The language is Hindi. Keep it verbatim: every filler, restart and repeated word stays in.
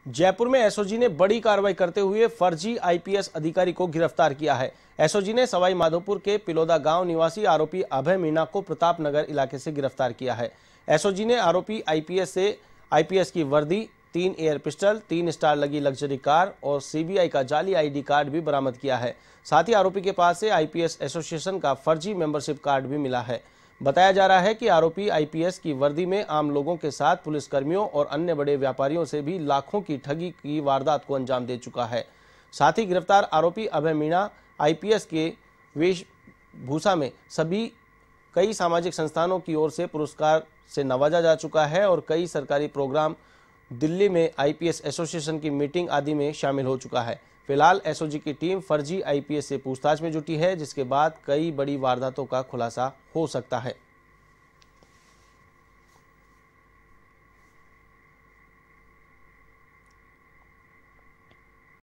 जयपुर में एसओजी ने बड़ी कार्रवाई करते हुए फर्जी आईपीएस अधिकारी को गिरफ्तार किया है। एसओजी ने सवाई माधोपुर के पिलोदा गांव निवासी आरोपी अभय मीणा को प्रताप नगर इलाके से गिरफ्तार किया है। एसओजी ने आरोपी आईपीएस से आईपीएस की वर्दी, तीन एयर पिस्टल, तीन स्टार लगी लग्जरी कार और सीबीआई का जाली आईडी कार्ड भी बरामद किया है। साथ ही आरोपी के पास से आईपीएस एसोसिएशन का फर्जी मेंबरशिप कार्ड भी मिला है। बताया जा रहा है कि आरोपी आईपीएस की वर्दी में आम लोगों के साथ पुलिसकर्मियों और अन्य बड़े व्यापारियों से भी लाखों की ठगी की वारदात को अंजाम दे चुका है। साथ ही गिरफ्तार आरोपी अभय मीणा आईपीएस के वेशभूषा में सभी कई सामाजिक संस्थानों की ओर से पुरस्कार से नवाजा जा चुका है और कई सरकारी प्रोग्राम, दिल्ली में आईपीएस एसोसिएशन की मीटिंग आदि में शामिल हो चुका है। फिलहाल एसओजी की टीम फर्जी आईपीएस से पूछताछ में जुटी है, जिसके बाद कई बड़ी वारदातों का खुलासा हो सकता है।